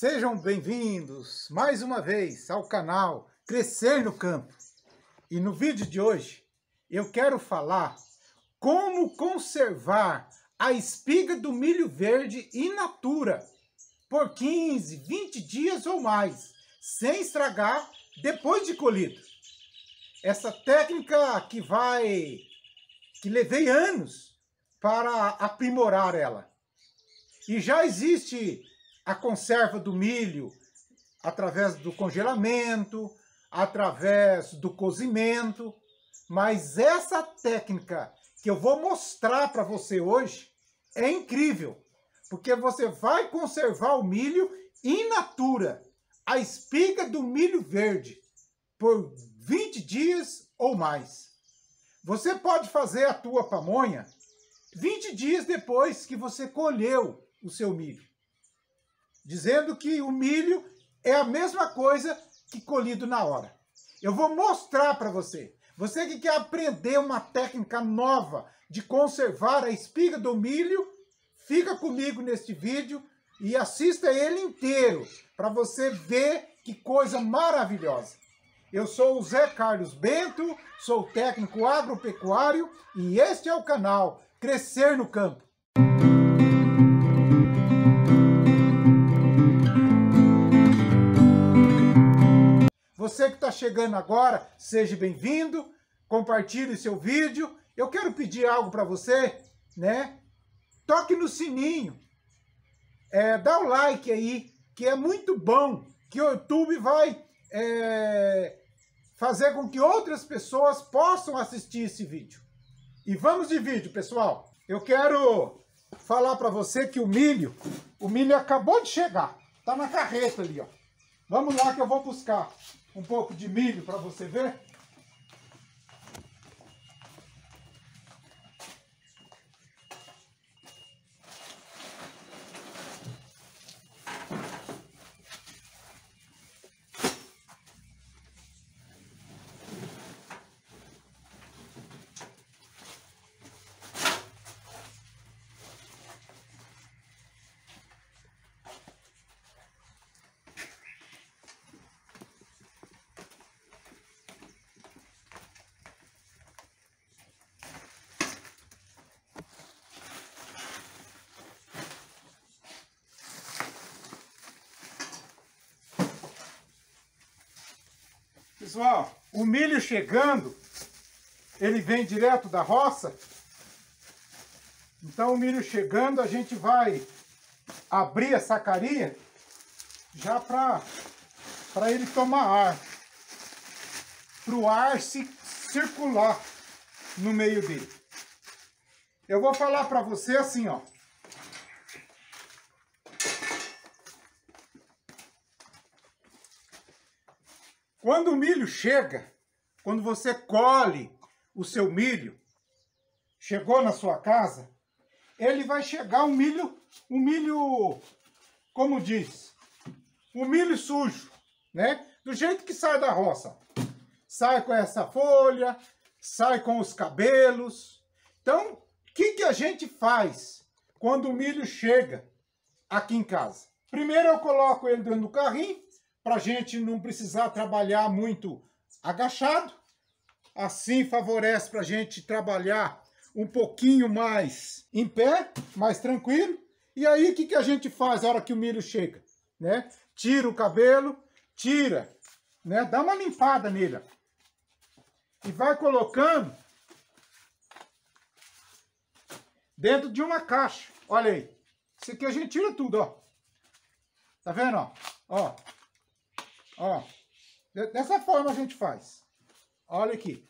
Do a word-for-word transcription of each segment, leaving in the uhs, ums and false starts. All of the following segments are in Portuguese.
Sejam bem-vindos mais uma vez ao canal Crescer no Campo. E no vídeo de hoje eu quero falar como conservar a espiga do milho verde in natura por quinze, vinte dias ou mais, sem estragar depois de colhido. Essa técnica que vai, que levei anos para aprimorar ela. E já existe a conserva do milho através do congelamento, através do cozimento, mas essa técnica que eu vou mostrar para você hoje é incrível, porque você vai conservar o milho in natura, a espiga do milho verde, por vinte dias ou mais. Você pode fazer a tua pamonha vinte dias depois que você colheu o seu milho, dizendo que o milho é a mesma coisa que colhido na hora. Eu vou mostrar para você. Você que quer aprender uma técnica nova de conservar a espiga do milho, fica comigo neste vídeo e assista ele inteiro para você ver que coisa maravilhosa. Eu sou o Zé Carlos Bento, sou técnico agropecuário e este é o canal Crescer no Campo. Você que está chegando agora, seja bem-vindo, compartilhe seu vídeo. Eu quero pedir algo para você, né? Toque no sininho, é, dá o like aí, que é muito bom, que o YouTube vai é, fazer com que outras pessoas possam assistir esse vídeo. E vamos de vídeo, pessoal. Eu quero falar para você que o milho, o milho acabou de chegar, tá na carreta ali, ó. Vamos lá que eu vou buscar um pouco de milho para você ver. Pessoal, o milho chegando, ele vem direto da roça. Então o milho chegando, a gente vai abrir a sacaria já para para ele tomar ar. Para o ar se circular no meio dele. Eu vou falar para você assim, ó. Quando o milho chega, quando você colhe o seu milho, chegou na sua casa, ele vai chegar um milho, um milho, como diz, um milho sujo, né? Do jeito que sai da roça. Sai com essa folha, sai com os cabelos. Então, o que, que a gente faz quando o milho chega aqui em casa? Primeiro eu coloco ele dentro do carrinho, para a gente não precisar trabalhar muito agachado. Assim favorece para a gente trabalhar um pouquinho mais em pé, mais tranquilo. E aí o que, que a gente faz na hora que o milho chega? Né? Tira o cabelo, tira, né? Dá uma limpada nele. E vai colocando dentro de uma caixa. Olha aí. Isso aqui a gente tira tudo, ó. Tá vendo, ó? Ó. Ó, dessa forma a gente faz. Olha aqui.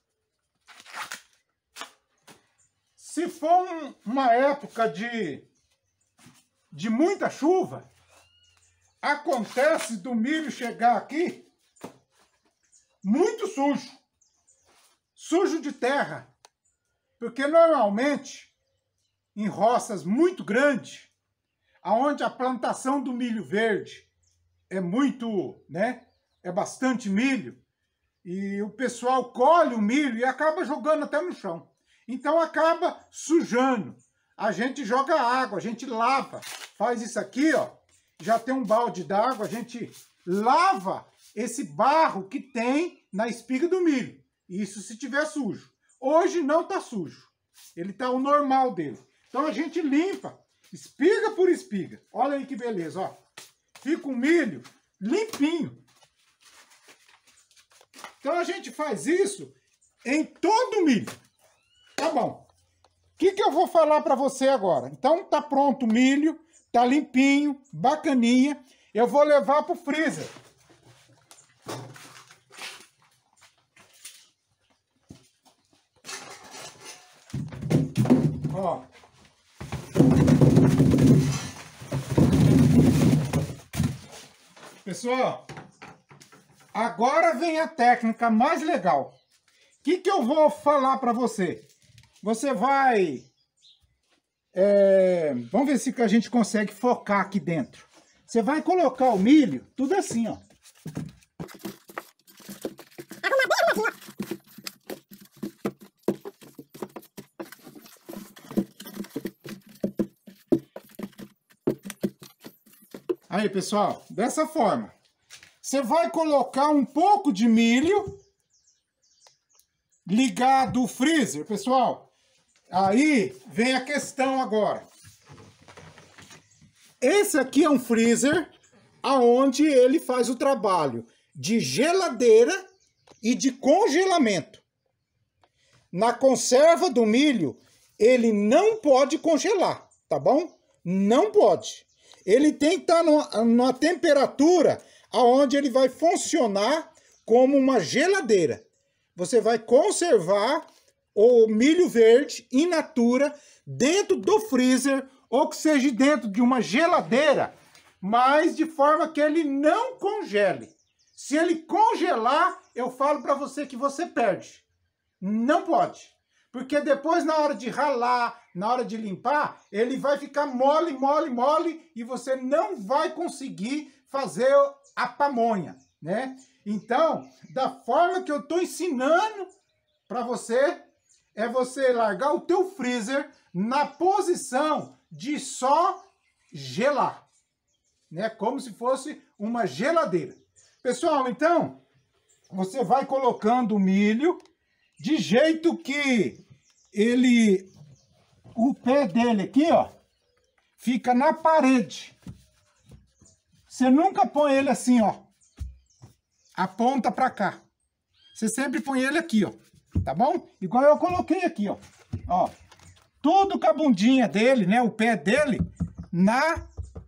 Se for um, uma época de, de muita chuva, acontece do milho chegar aqui muito sujo. Sujo de terra. Porque normalmente, em roças muito grandes, onde a plantação do milho verde é muito, né? É bastante milho. E o pessoal colhe o milho e acaba jogando até no chão. Então acaba sujando. A gente joga água, a gente lava. Faz isso aqui, ó. já tem um balde d'água, a gente lava esse barro que tem na espiga do milho. Isso se tiver sujo. Hoje não tá sujo. Ele tá o normal dele. Então a gente limpa, espiga por espiga. Olha aí que beleza, ó. Fica o milho limpinho. Então a gente faz isso em todo o milho. Tá bom. O que que eu vou falar para você agora? Então tá pronto o milho, tá limpinho, bacaninha. Eu vou levar pro freezer. Ó. Pessoal, agora vem a técnica mais legal. O que que eu vou falar para você? Você vai... É, vamos ver se a gente consegue focar aqui dentro. Você vai colocar o milho, tudo assim, ó. Aí, pessoal, dessa forma. Você vai colocar um pouco de milho ligado ao freezer, pessoal. Aí vem a questão agora. Esse aqui é um freezer aonde ele faz o trabalho de geladeira e de congelamento. Na conserva do milho, ele não pode congelar, tá bom? Não pode. Ele tem que estar numa, numa temperatura aonde ele vai funcionar como uma geladeira. Você vai conservar o milho verde in natura dentro do freezer, ou que seja dentro de uma geladeira, mas de forma que ele não congele. Se ele congelar, eu falo para você que você perde. Não pode. Porque depois, na hora de ralar, na hora de limpar, ele vai ficar mole, mole, mole, e você não vai conseguir fazer a pamonha, né? Então, da forma que eu estou ensinando para você, é você largar o teu freezer na posição de só gelar, né? Como se fosse uma geladeira. Pessoal, então, você vai colocando o milho de jeito que ele, o pé dele aqui, ó, fica na parede. Você nunca põe ele assim, ó, aponta pra cá. Você sempre põe ele aqui, ó, tá bom? Igual eu coloquei aqui, ó, ó, tudo com a bundinha dele, né, o pé dele, na,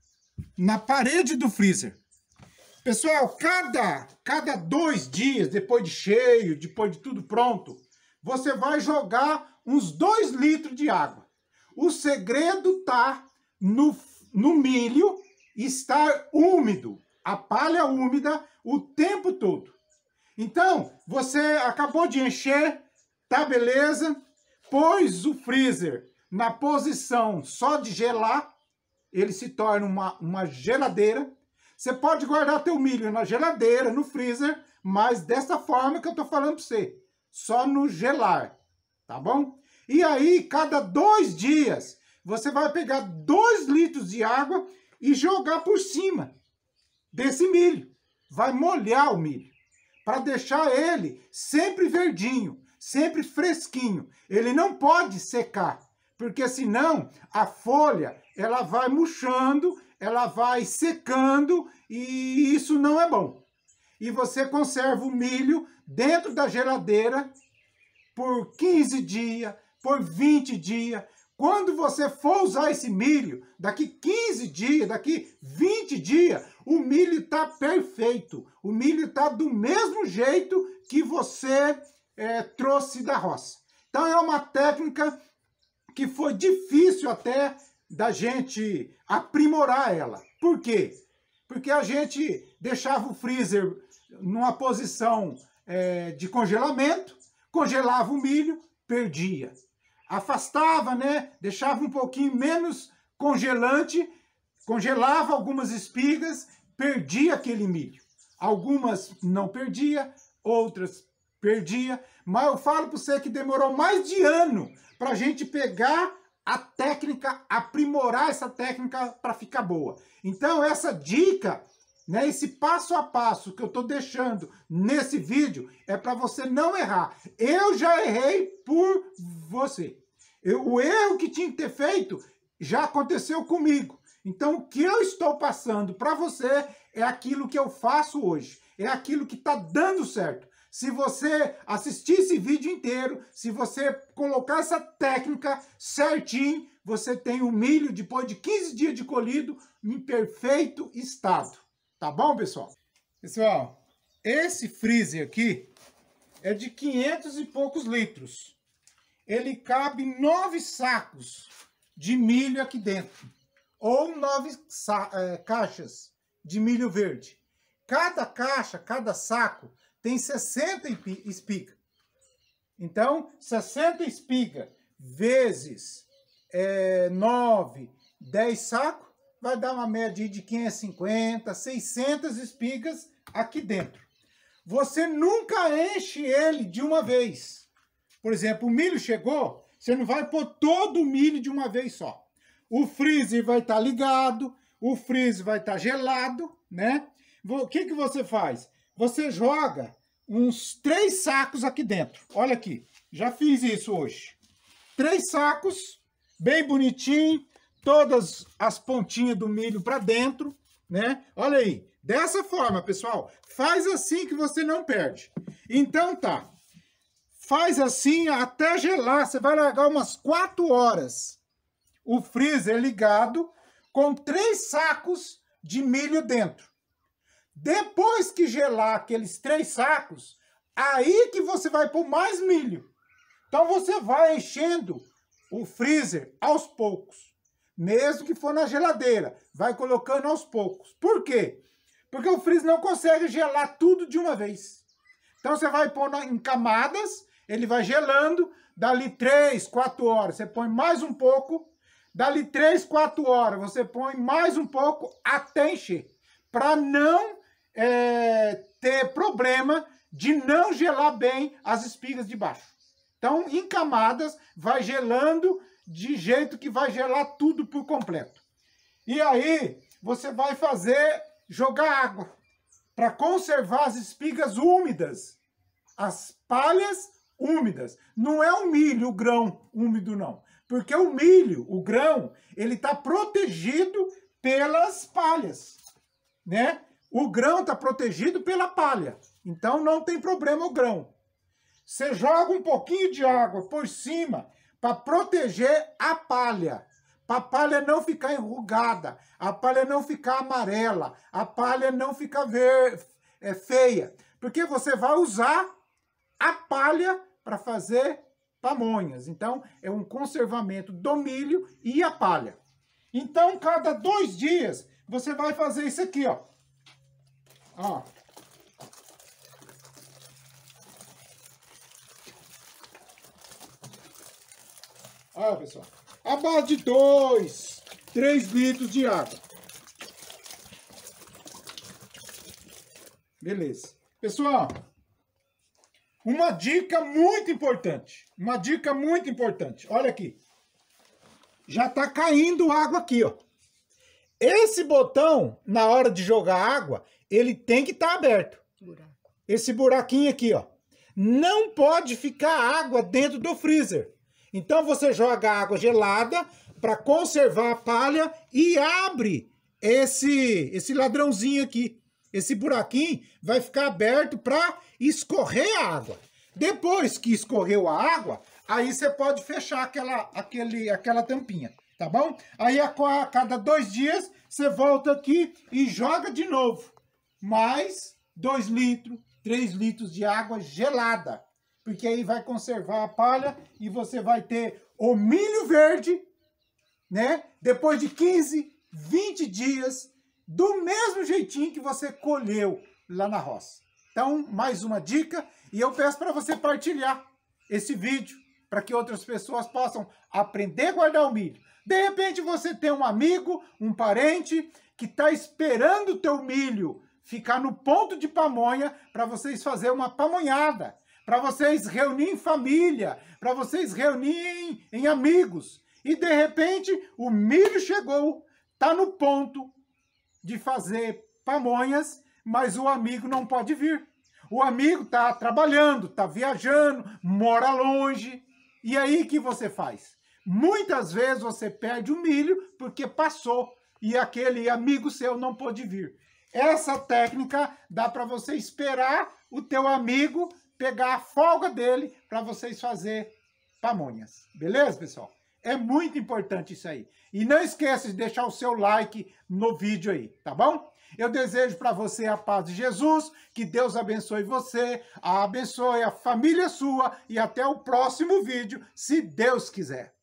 na parede do freezer. Pessoal, cada, cada dois dias, depois de cheio, depois de tudo pronto, você vai jogar uns dois litros de água. O segredo tá no, no milho estar úmido, a palha úmida o tempo todo. Então, você acabou de encher, tá beleza, pôs o freezer na posição só de gelar, ele se torna uma, uma geladeira. Você pode guardar teu milho na geladeira, no freezer, mas dessa forma que eu tô falando para você, só no gelar, tá bom? E aí, cada dois dias, você vai pegar dois litros de água e jogar por cima desse milho. Vai molhar o milho, para deixar ele sempre verdinho, sempre fresquinho. Ele não pode secar, porque senão a folha ela vai murchando, ela vai secando e isso não é bom. E você conserva o milho dentro da geladeira por quinze dias, por vinte dias. Quando você for usar esse milho, daqui quinze dias, daqui vinte dias, o milho está perfeito. O milho está do mesmo jeito que você é, trouxe da roça. Então é uma técnica que foi difícil até da gente aprimorar ela. Por quê? Porque a gente deixava o freezer numa posição é, de congelamento, congelava o milho, perdia. Afastava, né? Deixava um pouquinho menos congelante, congelava algumas espigas, perdia aquele milho. Algumas não perdia, outras perdia, mas eu falo para você que demorou mais de ano para a gente pegar a técnica, aprimorar essa técnica para ficar boa. Então essa dica, né, esse passo a passo que eu estou deixando nesse vídeo é para você não errar. Eu já errei por você. Eu, o erro que tinha que ter feito já aconteceu comigo. Então o que eu estou passando para você é aquilo que eu faço hoje. É aquilo que está dando certo. Se você assistir esse vídeo inteiro, se você colocar essa técnica certinho, você tem o milho depois de quinze dias de colhido em perfeito estado. Tá bom, pessoal? Pessoal, esse freezer aqui é de quinhentos e poucos litros. Ele cabe nove sacos de milho aqui dentro. Ou nove é, caixas de milho verde. Cada caixa, cada saco, tem sessenta espigas. Então, sessenta espigas vezes é, nove, dez sacos, vai dar uma média de quinhentas e cinquenta, seiscentas espigas aqui dentro. Você nunca enche ele de uma vez. Por exemplo, o milho chegou, você não vai pôr todo o milho de uma vez só. O freezer vai estar ligado, o freezer vai estar gelado, né? O que que você faz? Você joga uns três sacos aqui dentro. Olha aqui, já fiz isso hoje. Três sacos, bem bonitinho, todas as pontinhas do milho para dentro, né? Olha aí, dessa forma, pessoal. Faz assim que você não perde. Então tá, faz assim até gelar. Você vai largar umas quatro horas o freezer ligado com três sacos de milho dentro. Depois que gelar aqueles três sacos, aí que você vai pôr mais milho. Então você vai enchendo o freezer aos poucos. Mesmo que for na geladeira, vai colocando aos poucos. Por quê? Porque o freezer não consegue gelar tudo de uma vez. Então você vai pôr em camadas, ele vai gelando, dali três, quatro horas você põe mais um pouco, dali três, quatro horas você põe mais um pouco até encher. Para não É, ter problema de não gelar bem as espigas de baixo. Então, em camadas, vai gelando de jeito que vai gelar tudo por completo. E aí, você vai fazer, jogar água para conservar as espigas úmidas, as palhas úmidas. Não é o milho, o grão úmido, não. Porque o milho, o grão, ele está protegido pelas palhas, né? O grão está protegido pela palha, então não tem problema o grão. Você joga um pouquinho de água por cima para proteger a palha, para a palha não ficar enrugada, a palha não ficar amarela, a palha não ficar ver, é, feia, porque você vai usar a palha para fazer pamonhas. Então é um conservamento do milho e a palha. Então cada dois dias você vai fazer isso aqui, ó. Ó. Olha, pessoal. A base de dois, três litros de água. Beleza. Pessoal, uma dica muito importante. Uma dica muito importante. Olha aqui. Já tá caindo água aqui, ó. Esse botão, na hora de jogar água, ele tem que estar aberto. Buraco. Esse buraquinho aqui, ó. Não pode ficar água dentro do freezer. Então você joga água gelada para conservar a palha e abre esse, esse ladrãozinho aqui. Esse buraquinho vai ficar aberto para escorrer a água. Depois que escorreu a água, aí você pode fechar aquela, aquele, aquela tampinha. Tá bom? Aí a cada dois dias você volta aqui e joga de novo. Mais dois litros, três litros de água gelada. Porque aí vai conservar a palha e você vai ter o milho verde, né? Depois de quinze, vinte dias, do mesmo jeitinho que você colheu lá na roça. Então, mais uma dica. E eu peço para você partilhar esse vídeo para que outras pessoas possam aprender a guardar o milho. De repente você tem um amigo, um parente, que está esperando o teu milho ficar no ponto de pamonha para vocês fazerem uma pamonhada, para vocês reunirem em família, para vocês reunirem em amigos. E de repente o milho chegou, está no ponto de fazer pamonhas, mas o amigo não pode vir. O amigo está trabalhando, está viajando, mora longe. E aí o que você faz? Muitas vezes você perde o milho porque passou e aquele amigo seu não pôde vir. Essa técnica dá para você esperar o teu amigo pegar a folga dele para vocês fazer pamonhas. Beleza, pessoal? É muito importante isso aí. E não esqueça de deixar o seu like no vídeo aí, tá bom? Eu desejo para você a paz de Jesus, que Deus abençoe você, abençoe a família sua e até o próximo vídeo, se Deus quiser.